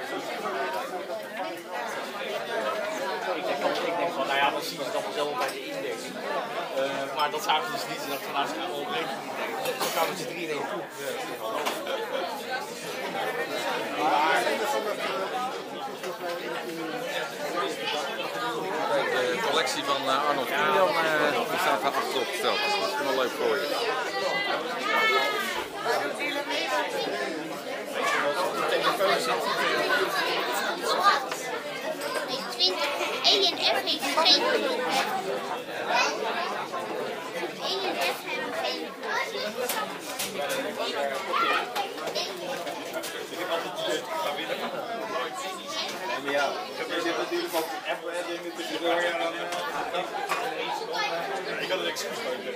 Ik denk van, nou ja, dan zien ze dat zelf bij de index. Maar dat zagen ze dus niet. Ze dachten van, nou, ze gaan wel op rekening nemen. Zo kwamen ze 3 in 1 groep. De collectie van Arnold Kilian die staat daar achterop gesteld. Dat is wel leuk voor je. E en F heeft geen knop. E en F hebben geen Ja, je zit natuurlijk op Apple-dingen tussendoor. Ja, dan, ik had een excuus nodig.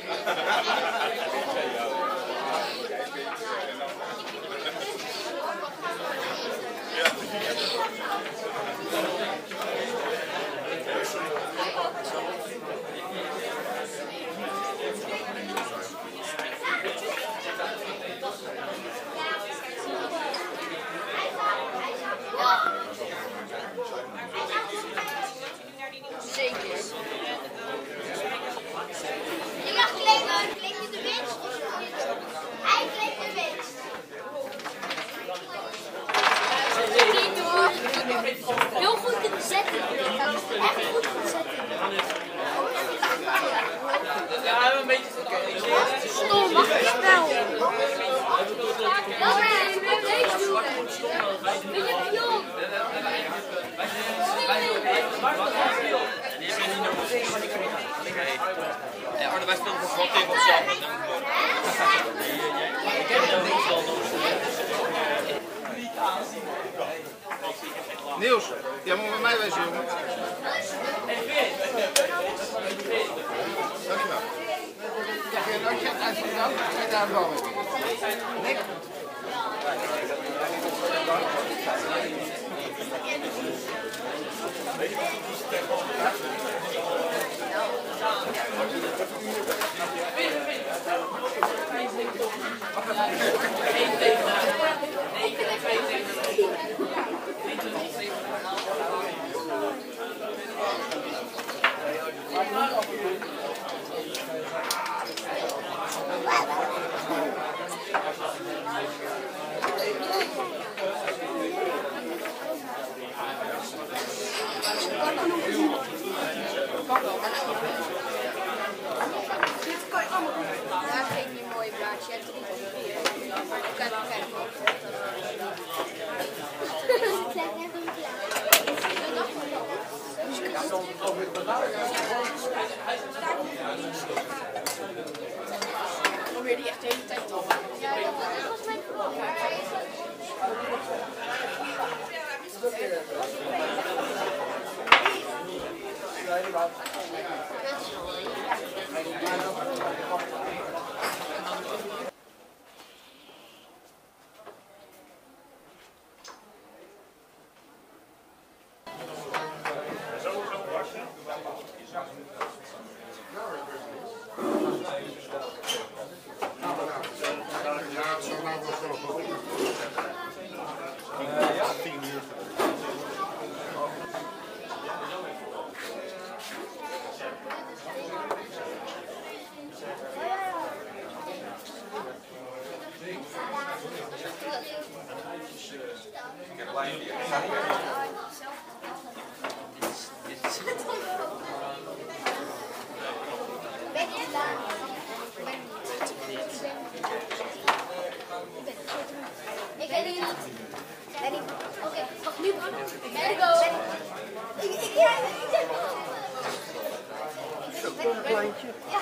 Zeker. Ja, claim je de winst? Hij claimt de winst. Niet hoor. Heel goed in de setting. Echt goed in de setting. Ja, een beetje Stom, mag ik spel? Dat is het deze doen. Ben je pion? Ja, Arne, wij spelen voor wat tegen onszelf. Ik heb het niet wel nodig. Niels, jij moet bij mij wezen, jongen. Dankjewel. Ja, als je het uitvoert, ga je daar wel mee. Nick? Daar vind je een mooi blaadje. Je hebt 3 of 4. Kijk. Probeer die echt de hele tijd te doen. Ja, dat was mijn probleem. Ik ben niet. Oké, wacht nu. Let go. Ja.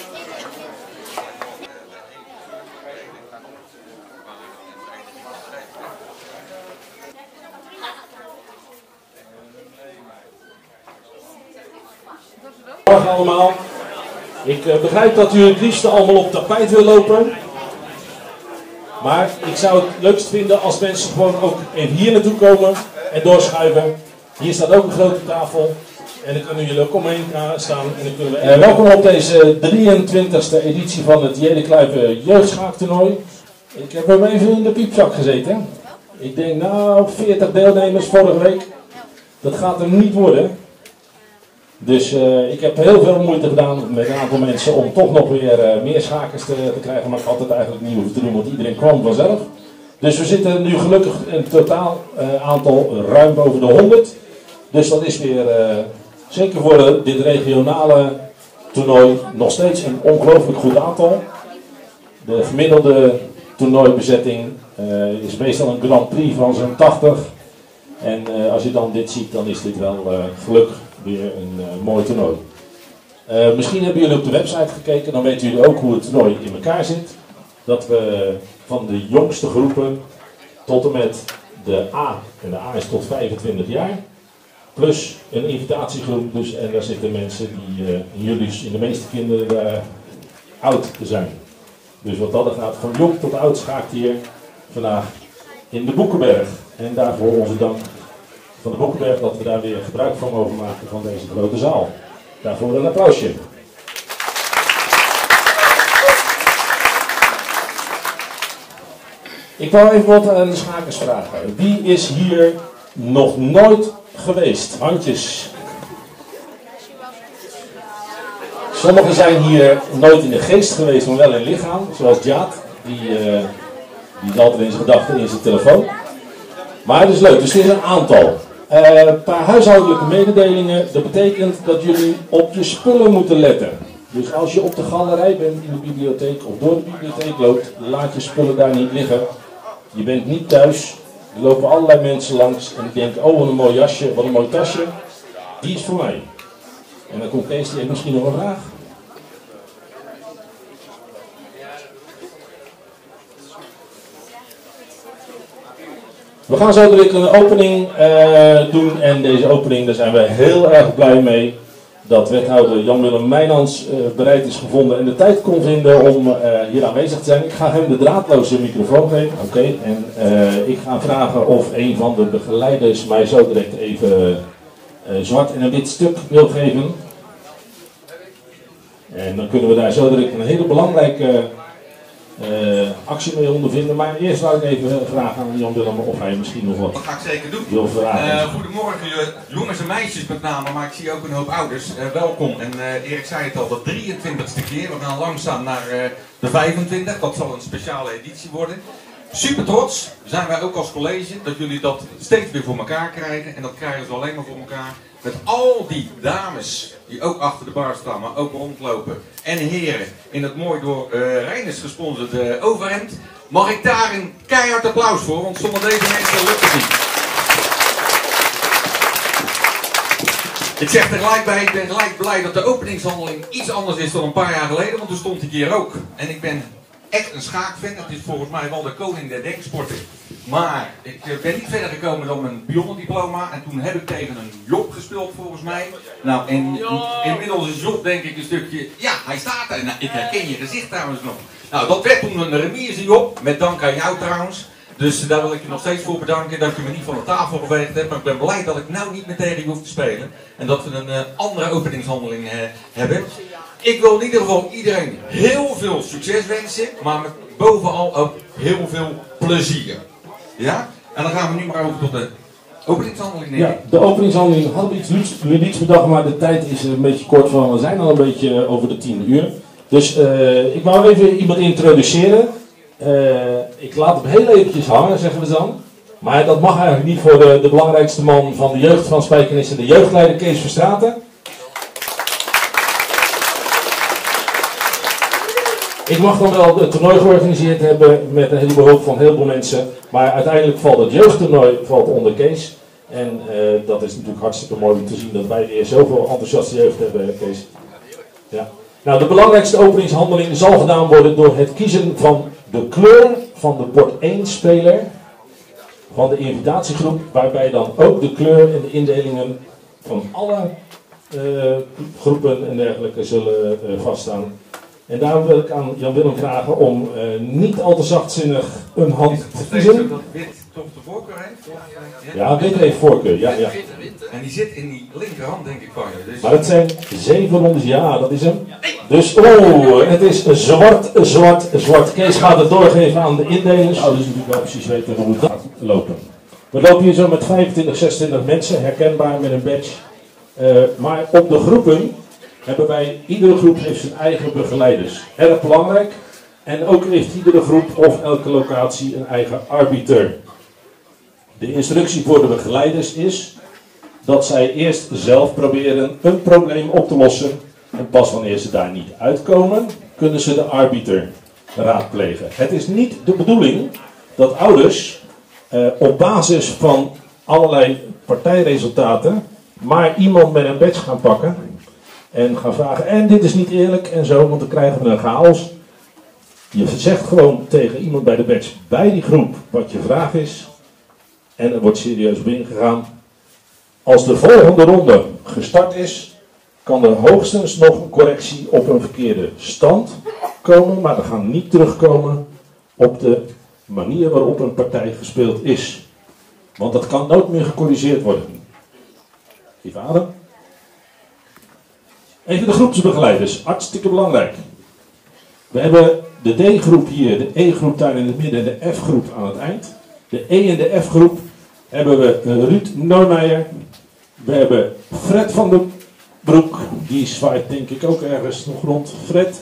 Morgen allemaal. Ik begrijp dat u het liefst allemaal op tapijt wil lopen. Maar ik zou het leukst vinden als mensen gewoon ook even hier naartoe komen en doorschuiven. Hier staat ook een grote tafel. En dan kunnen jullie ook omheen staan. En dan kunnen we welkom op deze 23e editie van het J.D. Kluiven jeugdschaaktoernooi. Ik heb hem even in de piepzak gezeten. Ik denk, nou, 40 deelnemers vorige week. Dat gaat er niet worden. Dus ik heb heel veel moeite gedaan met een aantal mensen om toch nog weer meer schakers te krijgen. Maar ik had het eigenlijk niet hoeven te doen, want iedereen kwam vanzelf. Dus we zitten nu gelukkig in totaal aantal ruim boven de 100. Dus dat is weer, zeker voor dit regionale toernooi, nog steeds een ongelooflijk goed aantal. De gemiddelde toernooibezetting is meestal een Grand Prix van zo'n 80. En als je dan dit ziet, dan is dit wel gelukkig weer een mooi toernooi. Misschien hebben jullie op de website gekeken, dan weten jullie ook hoe het toernooi in elkaar zit. Dat we van de jongste groepen tot en met de A, en de A is tot 25 jaar, plus een invitatiegroep, dus, en daar zitten mensen die jullie in de meeste kinderen oud zijn. Dus wat dat gaat, van jong tot oud schaakt hier vandaag in de Boekenberg. En daarvoor onze dank van de Boekenberg dat we daar weer gebruik van mogen maken van deze grote zaal. Daarvoor een applausje. Ik wou even wat aan de schakers vragen. Wie is hier nog nooit geweest? Handjes. Sommigen zijn hier nooit in de geest geweest, maar wel in lichaam. Zoals Jad. Die is altijd in zijn gedachten in zijn telefoon. Maar het is leuk, dus er is een aantal. Een paar huishoudelijke mededelingen. Dat betekent dat jullie op je spullen moeten letten. Dus als je op de galerij bent in de bibliotheek of door de bibliotheek loopt, laat je spullen daar niet liggen. Je bent niet thuis. Er lopen allerlei mensen langs en die denken, oh wat een mooi jasje, wat een mooi tasje. Die is voor mij. En dan komt Kees, die heeft misschien nog een vraag. We gaan zo direct een opening doen en deze opening, daar zijn we heel erg blij mee. Dat wethouder Jan-Willem Mijnans bereid is gevonden en de tijd kon vinden om hier aanwezig te zijn. Ik ga hem de draadloze microfoon geven. Oké. En ik ga vragen of een van de begeleiders mij zo direct even zwart en een wit stuk wil geven. En dan kunnen we daar zo direct een hele belangrijke actie mee ondervinden. Maar eerst laat ik even vragen aan Jan-Willem of hij misschien nog wat. Dat ga ik zeker doen. Wil vragen. Goedemorgen jongens en meisjes met name, maar ik zie ook een hoop ouders. Welkom. En Erik zei het al, de 23e keer. We gaan langzaam naar de 25. Dat zal een speciale editie worden. Super trots zijn wij ook als college dat jullie dat steeds weer voor elkaar krijgen. En dat krijgen ze alleen maar voor elkaar met al die dames die ook achter de bar staan, maar ook rondlopen. En heren in het mooi door Reiners gesponsorde overhemd. Mag ik daar een keihard applaus voor, want zonder deze mensen lukt het niet. Ik zeg er gelijk bij, ik ben gelijk blij dat de openingshandeling iets anders is dan een paar jaar geleden, want toen stond ik hier ook. En ik ben echt een schaakfan, het is volgens mij wel de koning der denksporten. Maar ik ben niet verder gekomen dan mijn pionnendiploma en toen heb ik tegen een Job gespeeld volgens mij. Nou, en inmiddels is Job denk ik een stukje, ja hij staat er, nou, ik herken je gezicht trouwens nog. Nou, dat werd toen een remise Job, met dank aan jou trouwens. Dus daar wil ik je nog steeds voor bedanken dat je me niet van de tafel geveegd hebt. Maar ik ben blij dat ik nou niet meer tegen je hoef te spelen. En dat we een andere openingshandeling hebben. Ik wil in ieder geval iedereen heel veel succes wensen. Maar met bovenal ook heel veel plezier. Ja? En dan gaan we nu maar over tot de openingshandeling. Ja, de openingshandeling hadden we iets ludieks bedacht, maar de tijd is een beetje kort van. We zijn al een beetje over de 10 uur. Dus ik wou even iemand introduceren. Ik laat hem heel eventjes hangen, zeggen we dan. Maar dat mag eigenlijk niet voor de belangrijkste man van de jeugd van Spijkenisse, de jeugdleider Kees Verstraeten. Ik mag dan wel het toernooi georganiseerd hebben met een heleboel hulp van heel veel mensen. Maar uiteindelijk valt het jeugdtoernooi onder Kees. En dat is natuurlijk hartstikke mooi om te zien dat wij weer zoveel enthousiaste jeugd hebben, Kees. Ja. Nou, de belangrijkste openingshandeling zal gedaan worden door het kiezen van de kleur van de bord 1 speler van de invitatiegroep, waarbij dan ook de kleur en de indelingen van alle groepen en dergelijke zullen vaststaan. En daarom wil ik aan Jan-Willem vragen om niet al te zachtzinnig een hand te kiezen. Dat wit toch de voorkeur heeft? Ja, wit heeft voorkeur, ja. En die zit in die linkerhand denk ik van je. Dus... Maar het zijn 7 rondes, ja, dat is hem. Dus, het is zwart, zwart, zwart. Kees gaat het doorgeven aan de indelers. Nou, dus natuurlijk wel precies weten hoe het gaat. lopen. We lopen hier zo met 25, 26 mensen, herkenbaar met een badge. Maar op de groepen hebben wij, iedere groep heeft zijn eigen begeleiders. Erg belangrijk. En ook heeft iedere groep of elke locatie een eigen arbiter. De instructie voor de begeleiders is dat zij eerst zelf proberen een probleem op te lossen. En pas wanneer ze daar niet uitkomen, kunnen ze de arbiter raadplegen. Het is niet de bedoeling dat ouders op basis van allerlei partijresultaten maar iemand met een badge gaan pakken en gaan vragen, en dit is niet eerlijk en zo, want dan krijgen we een chaos. Je zegt gewoon tegen iemand bij de badge, bij die groep, wat je vraag is, en er wordt serieus op ingegaan. Als de volgende ronde gestart is, kan er hoogstens nog een correctie op een verkeerde stand komen, maar we gaan niet terugkomen op de manier waarop een partij gespeeld is. Want dat kan nooit meer gecorrigeerd worden. Even adem. Even de groepsbegeleiders, hartstikke belangrijk. We hebben de D-groep hier, de E-groep daar in het midden en de F-groep aan het eind. De E en de F-groep hebben we Ruud Neumeijer. We hebben Fred van den Broek, die zwaait denk ik ook ergens nog rond.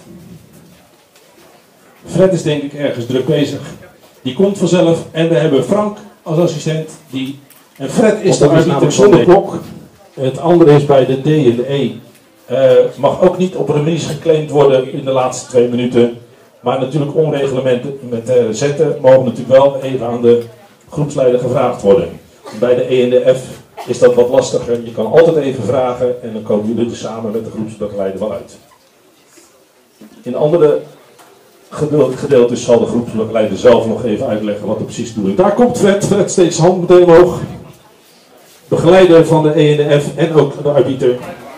Fred is denk ik ergens druk bezig. Die komt vanzelf. En we hebben Frank als assistent. En Fred is de arbiter zonder klok. Het andere is bij de D en de E. Mag ook niet op remise geclaimd worden in de laatste 2 minuten. Maar natuurlijk onreglementen met zetten mogen natuurlijk wel even aan de groepsleider gevraagd worden. Bij de E en de F is dat wat lastiger. Je kan altijd even vragen en dan komen jullie er samen met de groepsbegeleider wel uit. In andere gedeeltes zal de groepsbegeleider zelf nog even uitleggen wat er precies doet. Daar komt Fred. Fred steekt zijn hand meteen omhoog. Begeleider van de E en de F en ook de arbiter.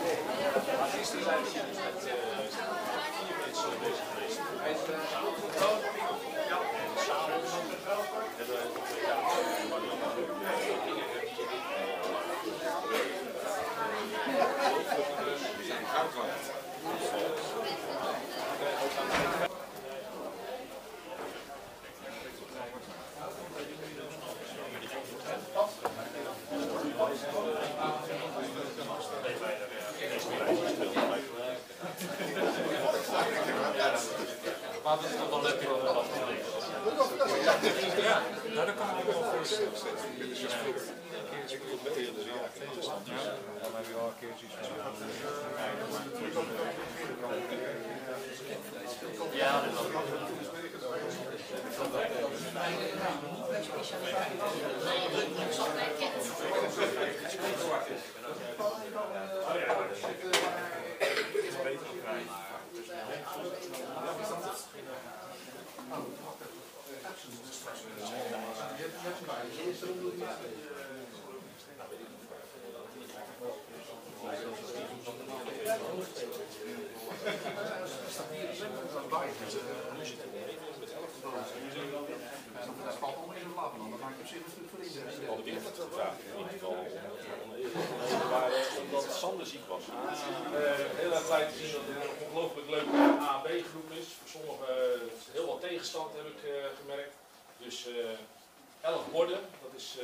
Omdat Sander ziek was. Heel erg blij te zien dat het een ongelooflijk leuke A-B-groep is. Voor sommigen heel wat tegenstand heb ik gemerkt. Dus 11 borden, dat is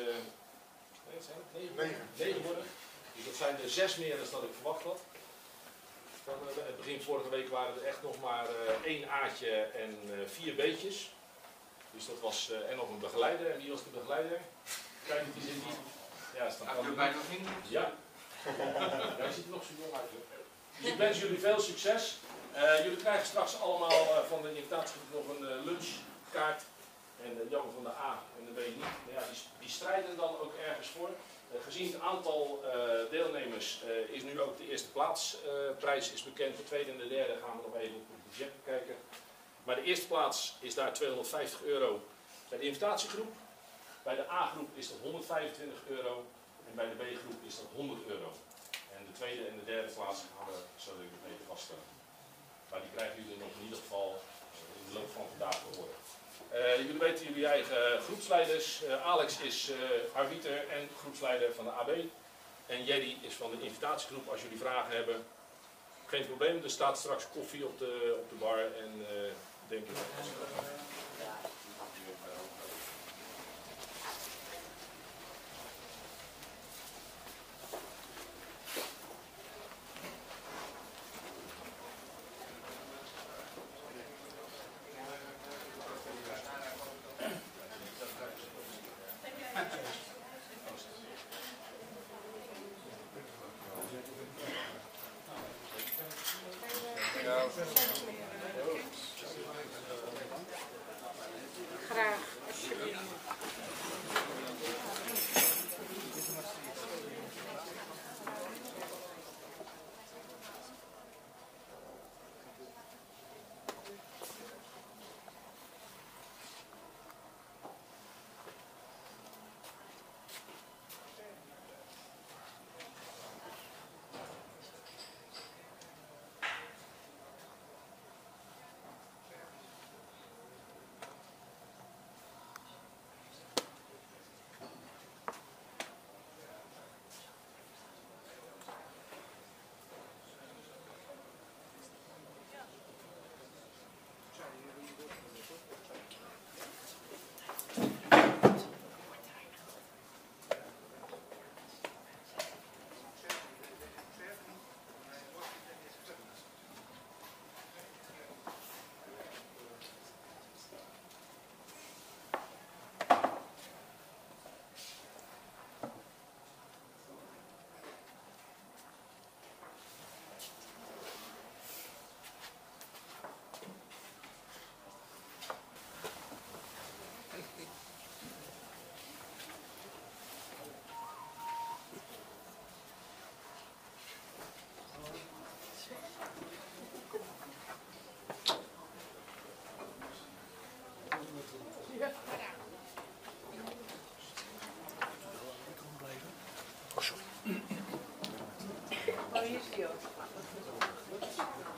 9 borden. Dus dat zijn er 6 meer dan dat ik verwacht had. Van het begin vorige week waren er echt nog maar 1 A'tje en 4 B'tjes. Dus dat was, en nog een begeleider. En wie was de begeleider? Kijk, die zit hier. Ja, is dat bijna in? Ja. Hij ziet er nog zo jong uit. Dus ik wens jullie veel succes. Jullie krijgen straks allemaal van de invitatiegroep nog een lunchkaart. En jammer van de A en de B niet. Ja, die strijden dan ook ergens voor. Gezien het aantal deelnemers is nu ook de eerste plaatsprijs is bekend. De tweede en de derde gaan we nog even op het budget bekijken. Maar de eerste plaats is daar €250 bij de invitatiegroep. Bij de A-groep is dat €125 en bij de B-groep is dat €100. En de tweede en de derde plaats gaan we zo even vaststellen. Maar die krijgen jullie nog in ieder geval in de loop van vandaag te horen. Jullie weten jullie eigen groepsleiders. Alex is arbiter en groepsleider van de AB. En Jerry is van de invitatiegroep. Als jullie vragen hebben, geen probleem. Er staat straks koffie op de bar en denk ik. Graag, alsjeblieft. Oh, hier is die ook.